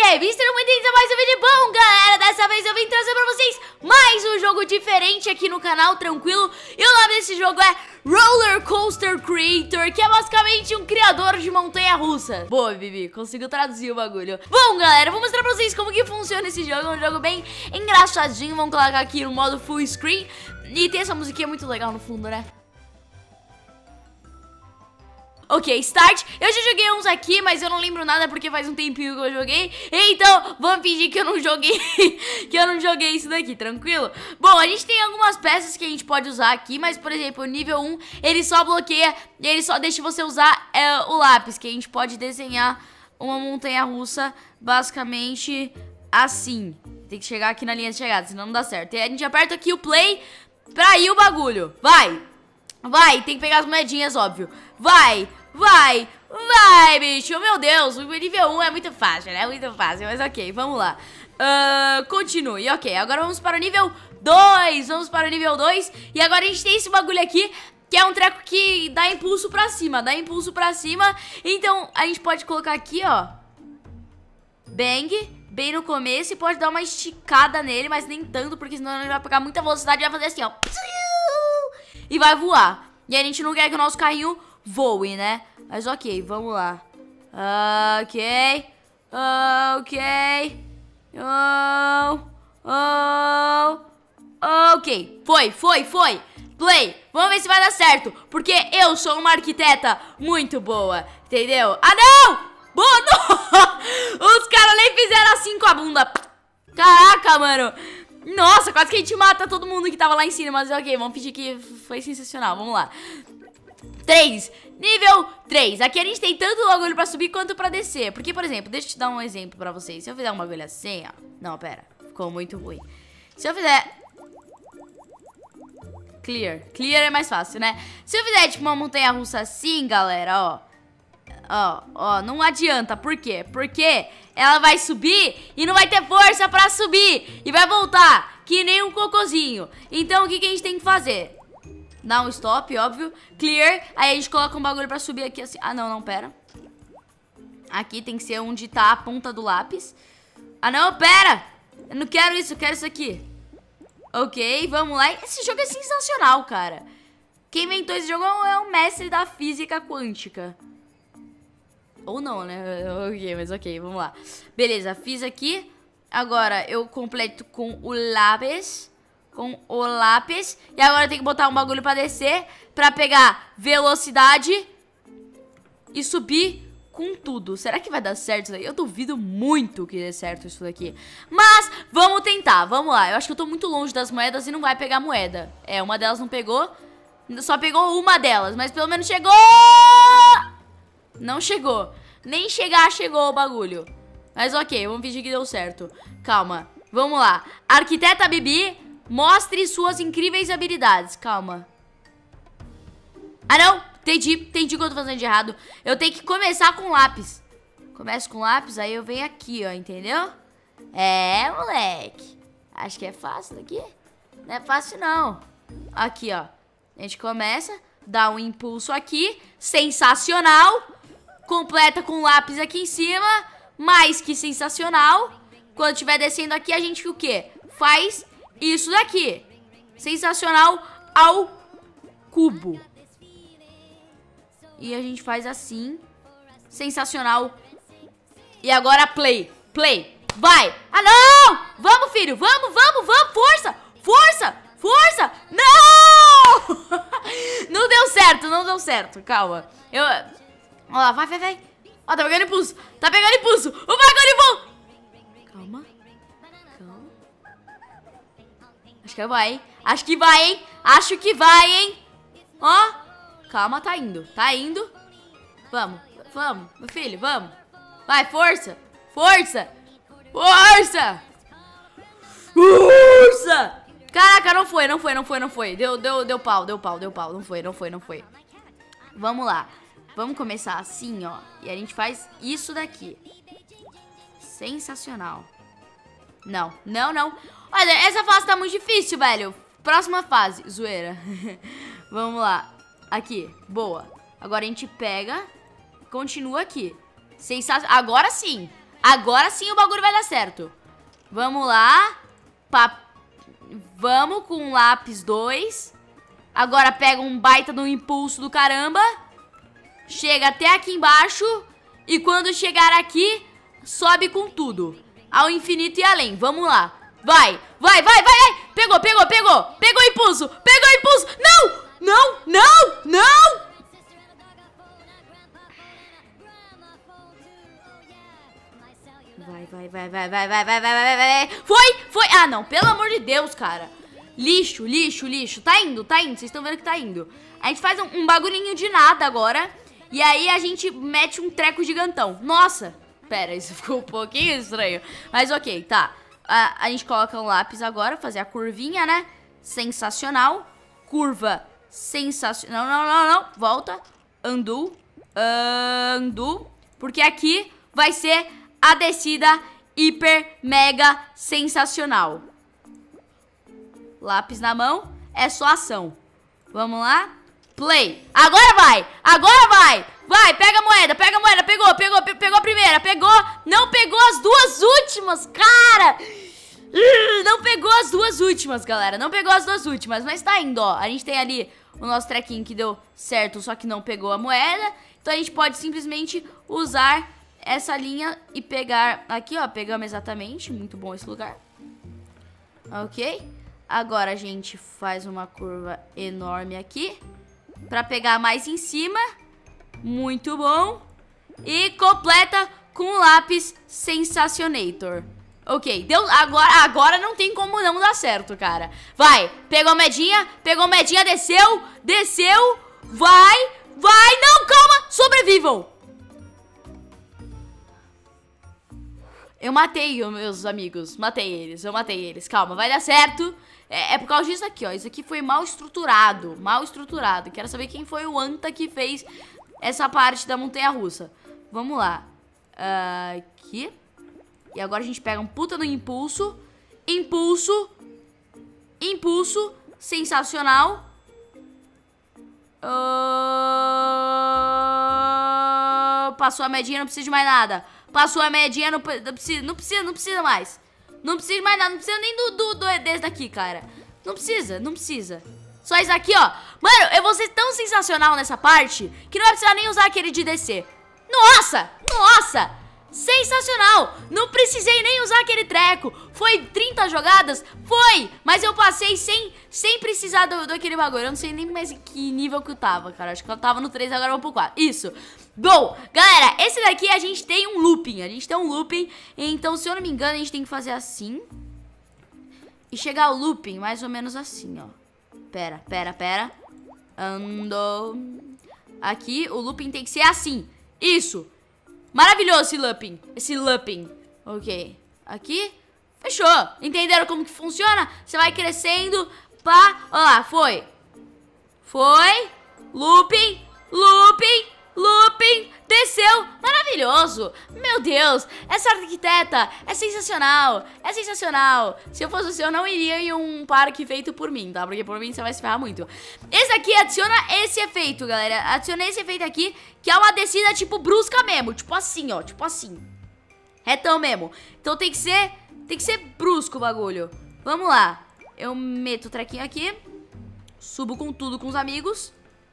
Sejam muito bem-vindos a mais um vídeo bom, galera. Dessa vez eu vim trazer pra vocês mais um jogo diferente aqui no canal, tranquilo. E o nome desse jogo é Roller Coaster Creator, que é basicamente um criador de montanha-russa. Boa, Bibi, conseguiu traduzir o bagulho. Bom, galera, vou mostrar pra vocês como que funciona esse jogo. É um jogo bem engraçadinho. Vamos colocar aqui no modo full screen. E tem essa musiquinha muito legal no fundo, né? Ok, start. Eu já joguei uns aqui, mas eu não lembro nada porque faz um tempinho que eu joguei. Então, vamos fingir que eu não joguei que eu não joguei isso daqui, tranquilo? Bom, a gente tem algumas peças que a gente pode usar aqui, mas, por exemplo, o nível 1, ele só bloqueia e ele só deixa você usar o lápis, que a gente pode desenhar uma montanha-russa basicamente assim. Tem que chegar aqui na linha de chegada, senão não dá certo. E a gente aperta aqui o play pra ir o bagulho. Vai! Vai, tem que pegar as moedinhas, óbvio. Vai! Vai, vai, bicho, meu Deus, o nível 1 é muito fácil, né? Muito fácil, mas ok, vamos lá. Continue, ok, agora vamos para o nível 2, vamos para o nível 2. E agora a gente tem esse bagulho aqui, que é um treco que dá impulso pra cima, Então, a gente pode colocar aqui, ó, bang, bem no começo. E pode dar uma esticada nele, mas nem tanto, porque senão ele vai pegar muita velocidade e vai fazer assim, ó, e vai voar. E a gente não quer que o nosso carrinho voe, né? Mas ok, vamos lá. Ok. Ok. Foi. Play. Vamos ver se vai dar certo. Porque eu sou uma arquiteta muito boa. Entendeu? Ah, não! Boa, não! Os caras nem fizeram assim com a bunda. Caraca, mano. Nossa, quase que a gente mata todo mundo que tava lá em cima. Mas ok, vamos fingir que foi sensacional. Vamos lá. 3, nível 3. Aqui a gente tem tanto bagulho pra subir quanto pra descer. Porque, por exemplo, deixa eu te dar um exemplo pra vocês. Se eu fizer um bagulho assim, ó. Não, pera, ficou muito ruim. Se eu fizer Clear é mais fácil, né? Se eu fizer tipo uma montanha-russa assim, galera, ó, não adianta. Por quê? Porque ela vai subir e não vai ter força pra subir. E vai voltar, que nem um cocôzinho. Então o que a gente tem que fazer? Dá um stop, óbvio. Clear. Aí a gente coloca um bagulho pra subir aqui assim. Ah, não, pera. Aqui tem que ser onde tá a ponta do lápis. Ah, não, pera. Eu não quero isso, eu quero isso aqui. Ok, vamos lá. Esse jogo é sensacional, cara. Quem inventou esse jogo é um mestre da física quântica. Ou não, né? Ok, mas ok, vamos lá. Beleza, fiz aqui. Agora eu completo com o lápis. E agora eu tenho que botar um bagulho pra descer, pra pegar velocidade e subir com tudo. Será que vai dar certo isso daí? Eu duvido muito que dê certo isso daqui. Mas vamos tentar, vamos lá. Eu acho que eu tô muito longe das moedas e não vai pegar moeda. É, uma delas não pegou. Só pegou uma delas, mas pelo menos chegou. Não chegou. Nem chegar chegou o bagulho. Mas ok, vamos fingir que deu certo. Calma, vamos lá. Arquiteta Bibi, mostre suas incríveis habilidades. Calma. Ah, não. Entendi o que eu tô fazendo de errado. Eu tenho que começar com lápis. Começo com lápis, aí eu venho aqui, ó, entendeu? É, moleque. Acho que é fácil daqui. Não é fácil, não. Aqui, ó. A gente começa, dá um impulso aqui. Sensacional. Completa com lápis aqui em cima. Mais que sensacional. Quando estiver descendo aqui, a gente o quê? Faz isso daqui. Sensacional ao cubo. E a gente faz assim. Sensacional. E agora play. Vai. Ah, não! Vamos, filho. Vamos. Força. Não! Não deu certo. Calma. Ó lá, vai. Ó, tá pegando impulso. O bagulho bom. Calma. Acho que vai, hein? Ó. Calma, tá indo. Vamos, meu filho, vamos. Vai, força. Caraca, não foi. Deu pau. Não foi. Vamos lá. Vamos começar assim, ó. E a gente faz isso daqui. Sensacional. Não. Olha, essa fase tá muito difícil, velho. Próxima fase, zoeira. Vamos lá. Aqui, boa. Agora a gente pega, continua aqui. Sensacional. Agora sim. Agora sim o bagulho vai dar certo. Vamos lá. Vamos com lápis 2. Agora pega um baita no impulso do caramba. Chega até aqui embaixo. E quando chegar aqui, sobe com tudo. Ao infinito e além. Vamos lá. Vai. Pegou. Pegou o impulso. Não. Vai. Foi. Ah, não. Pelo amor de Deus, cara. Lixo. Tá indo. Vocês estão vendo que tá indo. A gente faz um bagulhinho de nada agora. E aí a gente mete um treco gigantão. Nossa. Pera, isso ficou um pouquinho estranho. Mas ok, tá. A gente coloca um lápis agora. Fazer a curvinha, né? Sensacional. Curva sensacional. Não. Volta. Undo. Porque aqui vai ser a descida hiper mega sensacional. Lápis na mão. É só ação. Vamos lá. Play. Agora vai. Vai, pega a moeda. Pegou a primeira. Não pegou as duas últimas, cara. Não pegou as duas últimas, galera. Não pegou as duas últimas, mas tá indo, ó. A gente tem ali o nosso trequinho que deu certo, só que não pegou a moeda. Então a gente pode simplesmente usar essa linha e pegar aqui, ó. Pegamos exatamente. Muito bom esse lugar. Ok. Agora a gente faz uma curva enorme aqui pra pegar mais em cima. Muito bom. E completa com o lápis Sensacionator. Ok, deu, agora não tem como não dar certo, cara. Vai, pegou a medinha, desceu. Vai, não, calma, sobrevivam. Eu matei os meus amigos, eu matei eles, calma, vai dar certo. É por causa disso aqui, ó, isso aqui foi mal estruturado. Quero saber quem foi o anta que fez essa parte da montanha-russa. Vamos lá. Aqui. E agora a gente pega um puta no impulso. Impulso. Sensacional. Passou a medinha, não precisa de mais nada. Passou a medinha, não precisa mais. Não precisa de mais nada, não precisa nem desse daqui, cara. Não precisa. Só isso aqui, ó. Mano, eu vou ser tão sensacional nessa parte que não vai precisar nem usar aquele de descer. Nossa! Sensacional! Não precisei nem usar aquele treco. Foi 30 jogadas? Foi! Mas eu passei sem precisar daquele bagulho. Eu não sei nem mais em que nível que eu tava, cara. Acho que eu tava no 3, agora eu vou pro 4. Isso! Bom, galera, esse daqui a gente tem um looping. Então, se eu não me engano, a gente tem que fazer assim. E chegar ao looping mais ou menos assim, ó. Pera. Aqui, o looping tem que ser assim. Isso! Maravilhoso esse looping. Ok. Aqui. Fechou. Entenderam como que funciona? Você vai crescendo. Pá. Olha lá. Foi. Looping. Desceu. Maravilhoso. Meu Deus. Essa arquiteta é sensacional. Se eu fosse você, eu não iria em um parque feito por mim, tá? Porque por mim você vai se ferrar muito. Esse aqui adiciona esse efeito, galera. Adiciona esse efeito aqui, que é uma descida tipo brusca mesmo. Tipo assim, ó. Retão mesmo. Então tem que ser brusco o bagulho. Vamos lá. Eu meto o trequinho aqui. Subo com tudo com os amigos.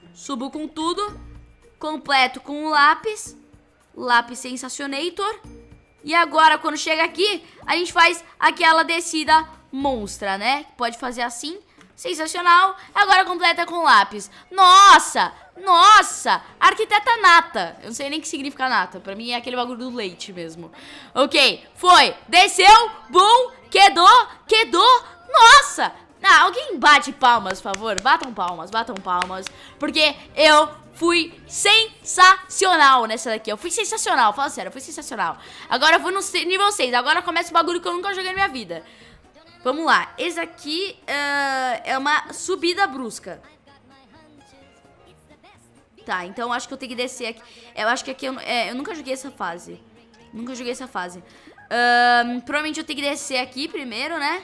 Completo com o lápis Sensacionator. E agora, quando chega aqui, a gente faz aquela descida monstra, né? Pode fazer assim, sensacional. Agora completa com lápis. Nossa, arquiteta nata. Eu não sei nem o que significa nata. Pra mim é aquele bagulho do leite mesmo. Ok, foi, desceu, bum, quedou. Nossa, alguém bate palmas, por favor. Batam palmas. Porque eu fui sensacional nessa daqui. Eu fui sensacional, fala sério, eu fui sensacional. Agora eu vou no nível 6. Agora começa o bagulho que eu nunca joguei na minha vida. Vamos lá. Esse aqui é uma subida brusca. Tá, então acho que eu tenho que descer aqui. Eu acho que aqui eu nunca joguei essa fase. Provavelmente eu tenho que descer aqui primeiro, né?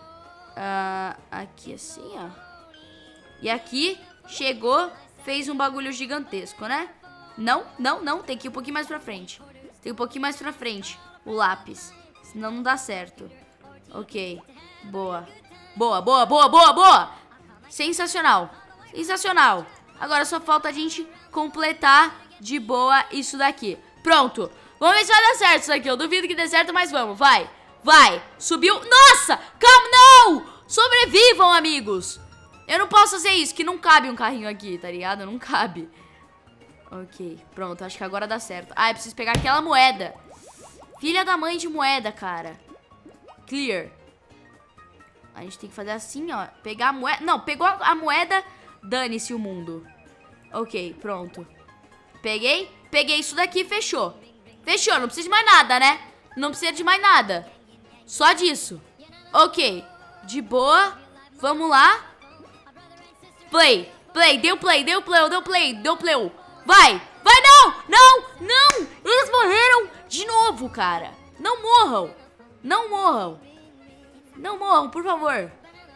Aqui assim, ó. E aqui, chegou, fez um bagulho gigantesco, né? Não, tem que ir um pouquinho mais pra frente. o lápis. Senão não dá certo. Ok. Boa. Boa, boa, boa, boa, boa. Sensacional. Sensacional. Agora só falta a gente completar de boa isso daqui. Pronto. Vamos ver se vai dar certo isso aqui. Eu duvido que dê certo, mas vamos. Vai. Vai. Subiu. Nossa! Calma, não! Sobrevivam, amigos. Eu não posso fazer isso, que não cabe um carrinho aqui, tá ligado? Não cabe. Ok, pronto, acho que agora dá certo. Ah, eu preciso pegar aquela moeda. Filha da mãe de moeda, cara. Clear. A gente tem que fazer assim, ó. Pegar a moeda. Não, pegou a moeda, dane-se o mundo. Ok, pronto. Peguei isso daqui, fechou. Fechou, não precisa de mais nada, né? Não precisa de mais nada. Só disso. Ok, de boa. Vamos lá. Play, play, deu play, deu play, deu play, deu play. Vai, vai, não, não, não. Eles morreram de novo, cara. Não morram, não morram. Não morram, por favor.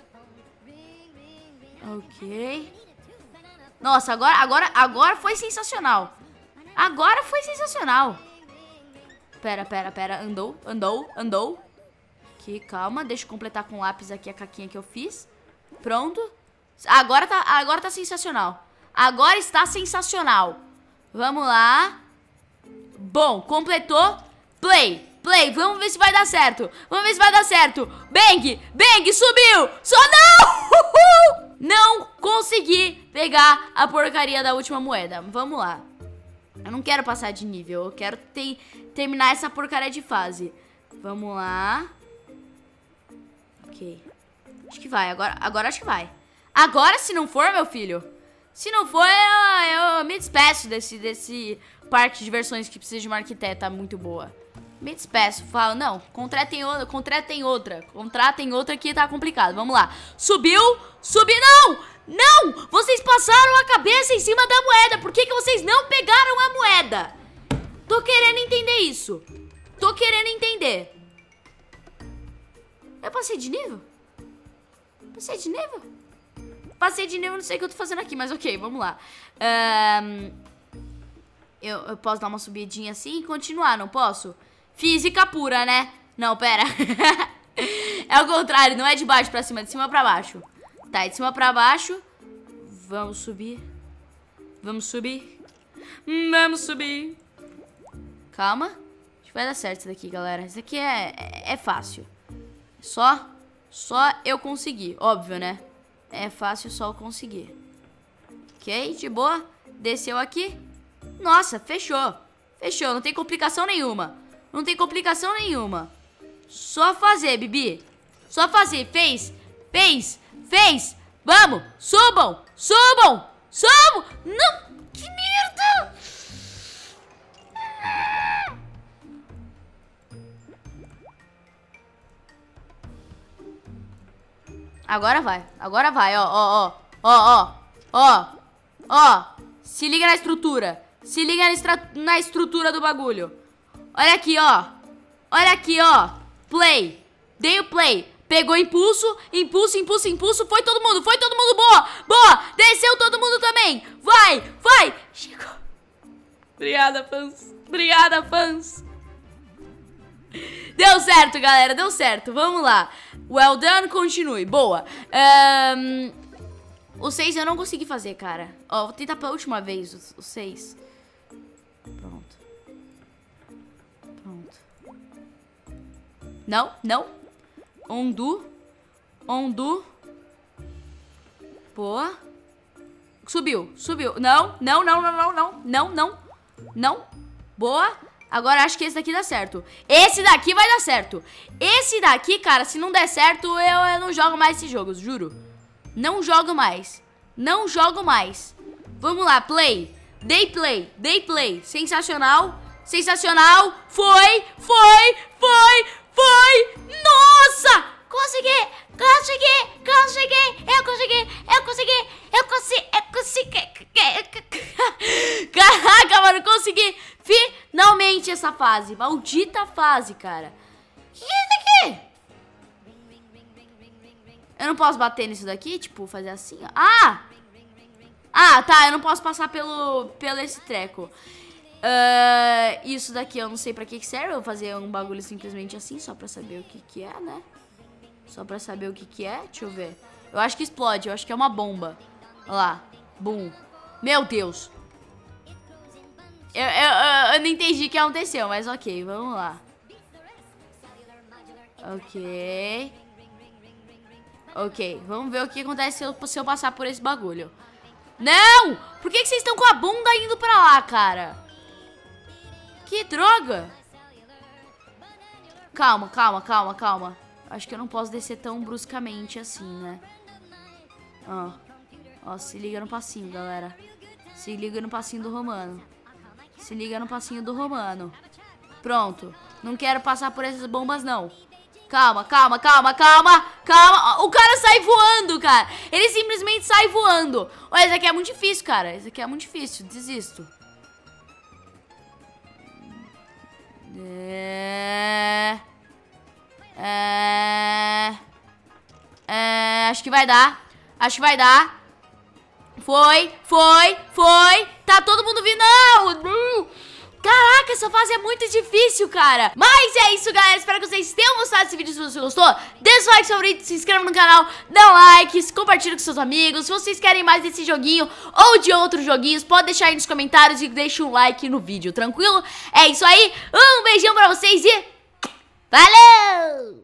Ok. Nossa, agora foi sensacional. Agora foi sensacional. Pera. Andou. Aqui, calma. Deixa eu completar com o lápis aqui a caquinha que eu fiz. Pronto. Agora tá sensacional. Agora está sensacional. Vamos lá. Bom, completou. Play. Vamos ver se vai dar certo. Bang, subiu. Só não. Não consegui pegar a porcaria da última moeda. Vamos lá. Eu não quero passar de nível. Eu quero terminar essa porcaria de fase. Vamos lá. Ok. Acho que vai. Agora acho que vai. Agora, se não for, meu filho. Se não for, eu me despeço desse parque de diversões que precisa de uma arquiteta muito boa. Me despeço. Falo, não, contratem outra que tá complicado. Vamos lá. Subiu. Não! Vocês passaram a cabeça em cima da moeda. Por que vocês não pegaram a moeda? Tô querendo entender isso. Eu passei de nível? Passei de nível, não sei o que eu tô fazendo aqui, mas ok, vamos lá. Eu posso dar uma subidinha assim e continuar, não posso? Física pura, né? Não, pera. É o contrário, não é de baixo pra cima, é de cima pra baixo. Tá, de cima pra baixo. Vamos subir. Calma. Acho que vai dar certo isso daqui, galera. Isso aqui é fácil. Só eu conseguir, óbvio, né? É fácil só eu conseguir. Ok, de boa. Desceu aqui. Nossa, fechou. Não tem complicação nenhuma. Só fazer, Bibi. Só fazer. Fez. Vamos. Subam. Não. Que merda. Agora vai, ó. Se liga na estrutura. Na estrutura do bagulho. Olha aqui, ó. Play. Dei o play. Pegou impulso. Foi todo mundo. Boa. Desceu todo mundo também. Vai. Chegou. Obrigada, fãs. Deu certo, galera, vamos lá. Well done, continue, boa. O 6 eu não consegui fazer, cara. Ó, vou tentar pela última vez o 6. Pronto. Não. Undo. Boa. Subiu. Não. Boa. Agora acho que esse daqui dá certo. Esse daqui vai dar certo. Esse daqui, cara, se não der certo, eu não jogo mais esse jogo, juro. Não jogo mais. Vamos lá, play. Dei play. Sensacional. Foi. Nossa! Consegui. Caraca, mano, consegui finalmente essa fase. Maldita fase, cara. Que é isso daqui? Eu não posso bater nisso daqui? Tipo, fazer assim, ó. Ah, tá, eu não posso passar pelo esse treco. Isso daqui eu não sei pra que serve. Eu vou fazer um bagulho simplesmente assim, só pra saber o que é, né? Só pra saber o que é. Deixa eu ver. Eu acho que explode, eu acho que é uma bomba. Olha lá. Bum. Meu Deus. Eu não entendi o que aconteceu, mas ok, vamos lá. Ok. Ok, vamos ver o que acontece se eu passar por esse bagulho. Não! Por que vocês estão com a bunda indo pra lá, cara? Que droga! Calma, calma, calma, calma. Acho que eu não posso descer tão bruscamente assim, né? Ó, se liga no passinho, galera. Se liga no passinho do Romano. Se liga no passinho do Romano. Pronto. Não quero passar por essas bombas, não. Calma, calma, calma, calma, calma. O cara sai voando, cara. Ele simplesmente sai voando. Olha, esse aqui é muito difícil, cara. Esse aqui é muito difícil. Desisto. Acho que vai dar. Acho que vai dar. Foi. Tá todo mundo vindo. Não! Caraca, essa fase é muito difícil, cara. Mas é isso, galera. Espero que vocês tenham gostado desse vídeo. Se você gostou, deixa o like favorito, se inscreva no canal, dá um like, compartilha com seus amigos. Se vocês querem mais desse joguinho ou de outros joguinhos, pode deixar aí nos comentários e deixa um like no vídeo, tranquilo? É isso aí. Um beijão pra vocês e... valeu!